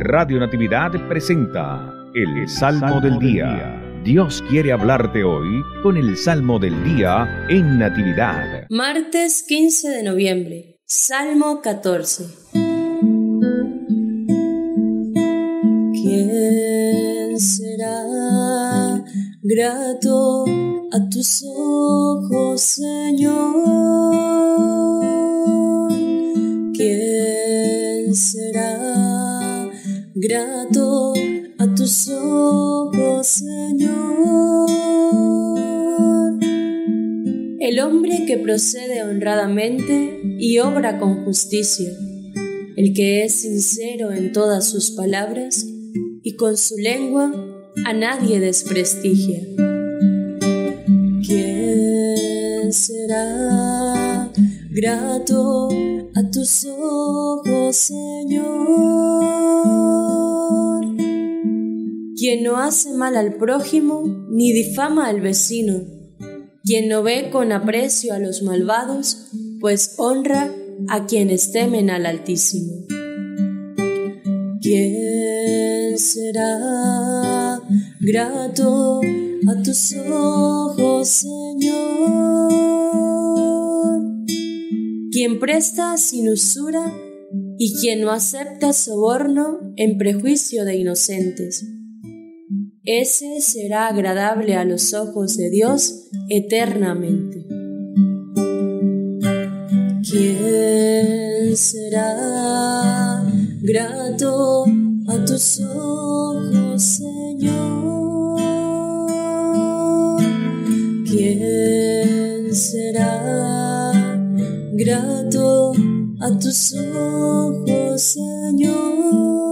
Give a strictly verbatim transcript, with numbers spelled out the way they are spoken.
Radio Natividad presenta el Salmo del Día. Dios quiere hablarte hoy con el Salmo del Día en Natividad. Martes quince de noviembre, Salmo catorce. ¿Quién será grato a tus ojos, Señor? ¿Quién será grato a tus ojos, Señor? El hombre que procede honradamente y obra con justicia, el que es sincero en todas sus palabras y con su lengua a nadie desprestigia. ¿Quién será grato a tus ojos, Señor? Quien no hace mal al prójimo ni difama al vecino, quien no ve con aprecio a los malvados, pues honra a quienes temen al Altísimo. ¿Quién será grato a tus ojos, Señor? Quien presta sin usura y quien no acepta soborno en prejuicio de inocentes. Ese será agradable a los ojos de Dios eternamente. ¿Quién será grato a tus ojos, Señor? ¿Quién será grato a tus ojos, Señor?